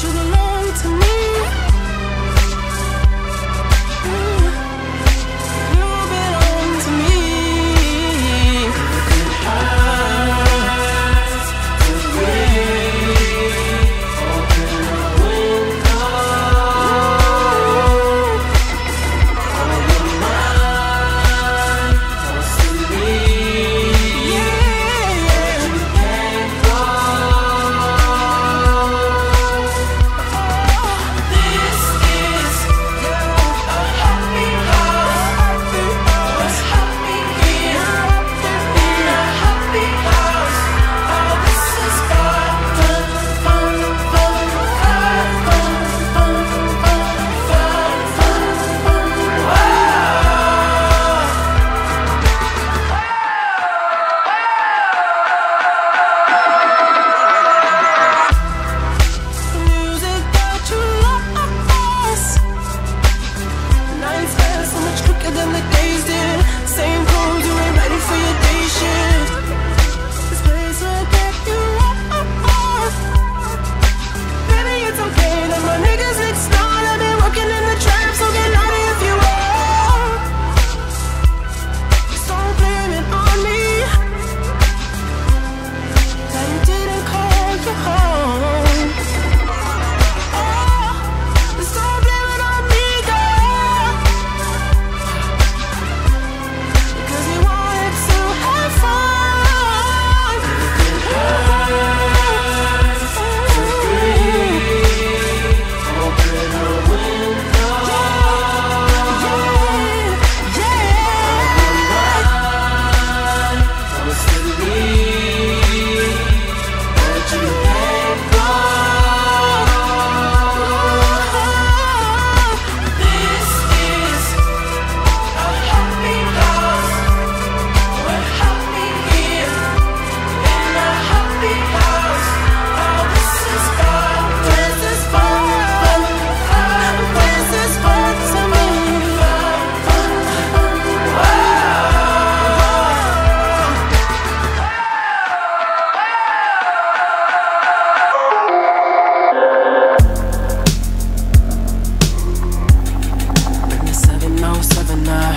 you belong to me. You belong to me. It hurts to breathe. Open a window. All your mind wants to leave. Yeah. But you can't go. This is a happy house. What's happening here? In a happy house. Oh, this is fun, fun, fun, fun, fun, fun, fun, fun, fun, fun, fun. Wow. The music that you lost. Nights pass so much quicker than the days did. Same clothes, you ain't ready for your day shift. This place will get you off. Baby, it's okay that my niggas extort. I've been working in the trap, so get naughty if you want. Just don't blame it on me that you didn't call you home. Just don't blame it on me, girl, because you wanted to have fun. It hurts to breathe. Open a window. Mind wants to leave, but you can't go. This is a happy house. We're happy here in a happy house. Oh, this is fun. This is fun. This is fun to me. Bring the 7079.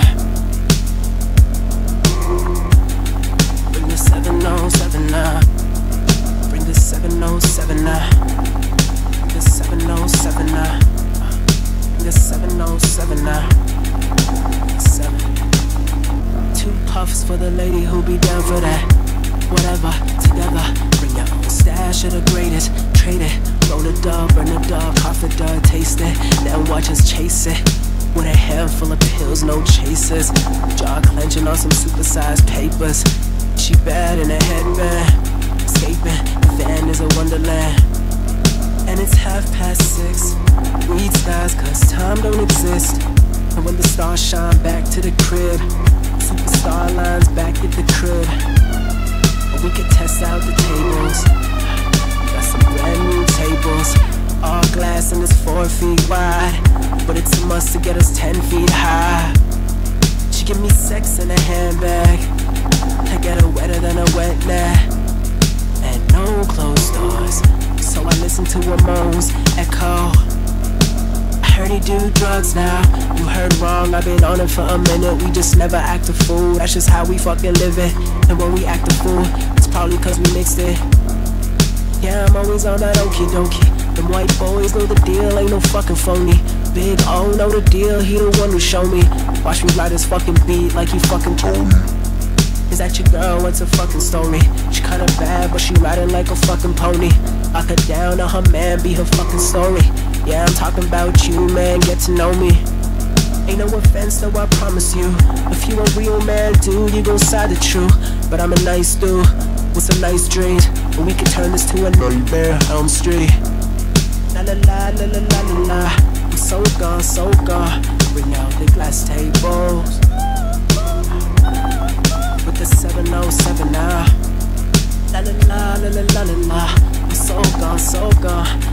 Bring the 7079. Bring the 7079. Bring the 7079. Bring the 7079. 7. 2 puffs for the lady who be down for that. Whatever, together. Bring your own stash of the greatest. Trade it. Roll the dub, burn the dub, cough the dub, taste it. Then watch us chase it. With a handful of pills, no chasers. Jaw clenching on some supersized papers. She bad in a headband. Escaping, the van is a wonderland. And it's 6:30. Weed skies, cause time don't exist. And when the stars shine back to the crib, superstar lines back at the crib. And we can test out the tables. Got some brand new tables. All glass and it's 4 feet wide. But it's a must to get us 10 feet high. She give me sex in a handbag. I get her wetter than a wet nap. And no closed doors, so I listen to her moans echo. I heard he do drugs now. You heard wrong, I've been on it for a minute. We just never act a fool, that's just how we fucking live it. And when we act a fool, it's probably cause we mixed it. Yeah, I'm always on that okie dokie. Them white boys know the deal, ain't no fucking phony. Big O know the deal, he the one who show me. Watch me ride this fucking beat like he fucking told me. Is that your girl? What's her fucking story? She kinda bad, but she riding like a fucking pony. Lock her down, or her man be her fucking story. Yeah, I'm talking about you, man, get to know me. Ain't no offense though, I promise you. If you a real man, dude, you gon' side the truth. But I'm a nice dude, with some nice dreams. And we can turn this to a nightmare, Elm Street. La la la la la la la la. I'm so gone, so gone. Bring out the glass tables with the 707 now. La la la la la la la la. I'm so gone, so gone.